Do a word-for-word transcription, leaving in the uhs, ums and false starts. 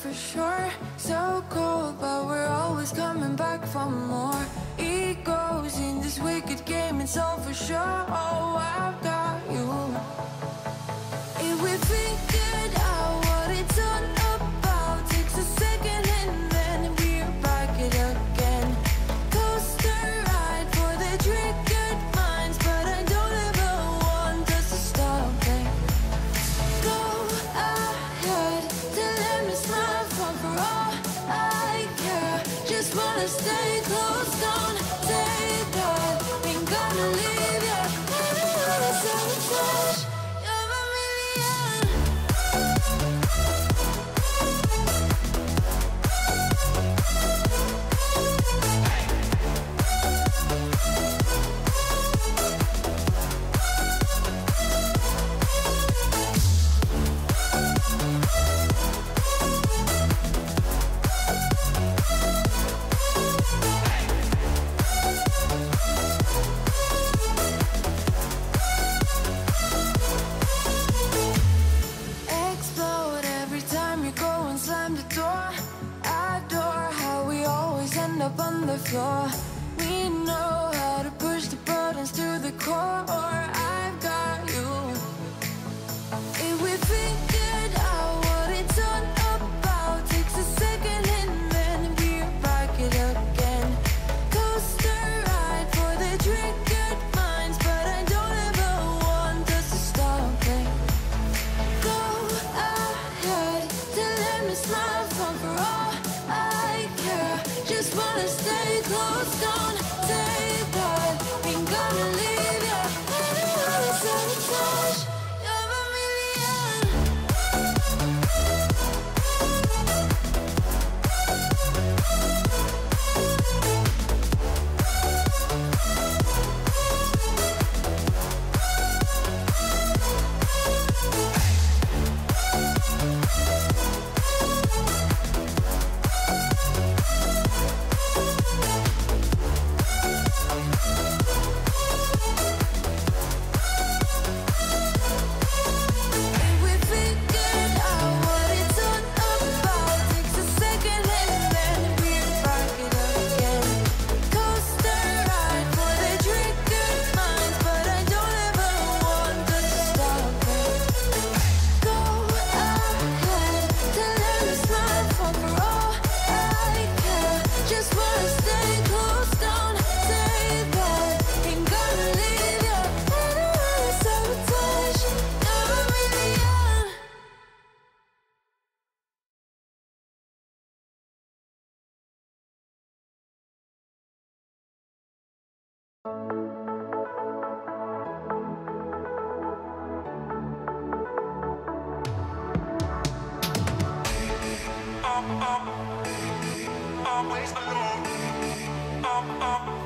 for sure. So cold, but we're always coming back for more. Egos in this wicked game, it's all for sure. Oh, I've got you. If we figured out what it's all about, takes a second and then we're back it again. Coaster ride for the triggered minds, but I don't ever want us to stop it. Go ahead to let me smile from for all I care. Just wanna stay close, don't take that. Ain't gonna leave ya. I don't wanna sabotage. You're a million. Explode every time you go and slam the door. Adore how we always end up on the floor. We know how to push the buttons to the core. I've got you. If we figured out what it's all about, takes a second and then we're back it again. Coaster ride for the triggered minds, but I don't ever want us to stop it. Go ahead to let me smile from for all I care. Just wanna stay close, don't take that. Ain't gonna leave ya. I don't wanna sabotage. You're a million. If we figured out what it's all about, takes a second and then we're back it again. Coaster ride for the triggered minds, but I don't ever want us to stop it. Go ahead to let me smile from for all I care. Just wanna stay close, don't take that. Ain't gonna leave ya. I don't wanna sabotage. You're a million. Always alone.